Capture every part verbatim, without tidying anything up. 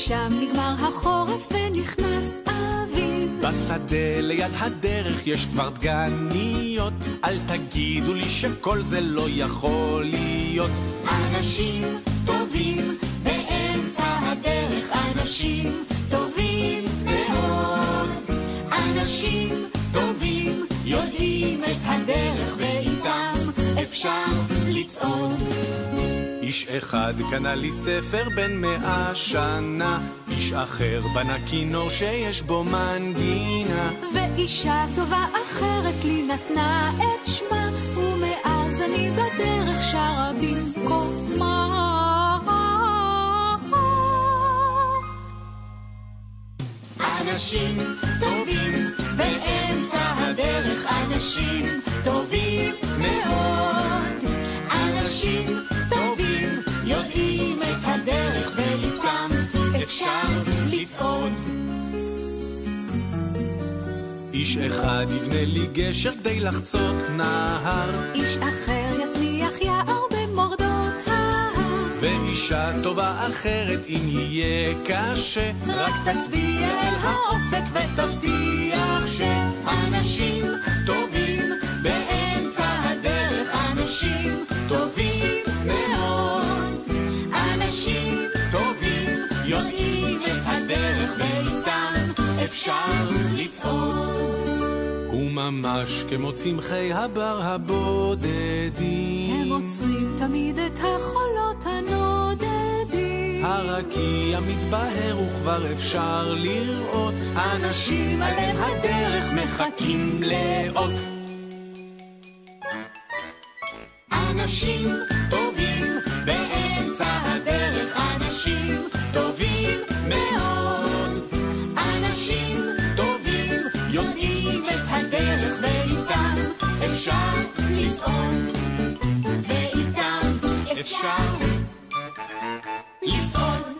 ושם נגמר החורף ונכנס אביב. בשדה ליד הדרך יש כבר דגניות, אל תגידו לי שכל זה לא יכול להיות. אנשים טובים באמצע הדרך, אנשים טובים מאוד. אנשים טובים יודעים את הדרך ואיתם אפשר לצעוד. איש אחד קנה לי ספר בן מאה שנה, איש אחר בנה כינור שיש בו מנגינה, ואישה טובה אחרת לי נתנה את שמה, ומאז אני בדרך שרה במקומה. אנשים טובים באמצע הדרך, אנשים טובים מאוד. אנשים טובים יודעים את הדרך ואיתם אפשר לצעוד. איש אחד יבנה לי גשר כדי לחצות נהר, איש אחר יצמיח יער במורדות ההר, ואישה טובה אחרת אם יהיה קשה רק תצביע אל האופק ותבטיח שאנשים טובים באמצע הדרך, אנשים טובים מאוד. אנשים טובים יודעים את הדרך ואיתם אפשר לצעוד. וממש כמו צמחי הבר הבודדים, הם עוצרים תמיד את החולות הנודדים. הרקיע מתבהר וכבר אפשר לראות אנשים עליהם הדרך מחכים לאות. אנשים טובים באמצע הדרך, אנשים טובים מאוד. אנשים טובים יודעים את הדרך ואיתם אפשר לצעוד, ואיתם אפשר לצעוד.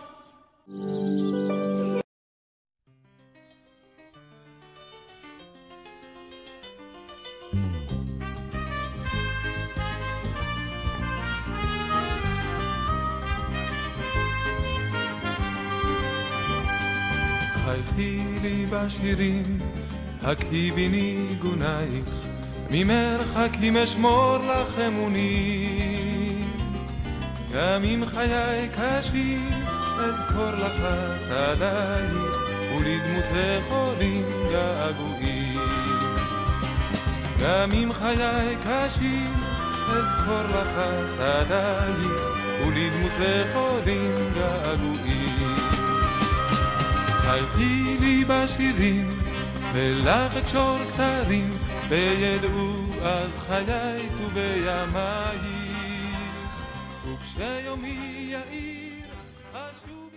חייכי לי בשירים, הקי בי ניגונייך, ממרחקים אשמור לך אמונים. גם אם חיי קשים אזכור לך שדייך, ולדמותך עולים געגועים. גם אם חיי קשים אזכור לך שדייך, ולדמותך עולים געגועים. חייכי לי בשירים, ולך אקשור כתרים, וידעו אז חיי ובימייך. וכשיומי יאיר אשוב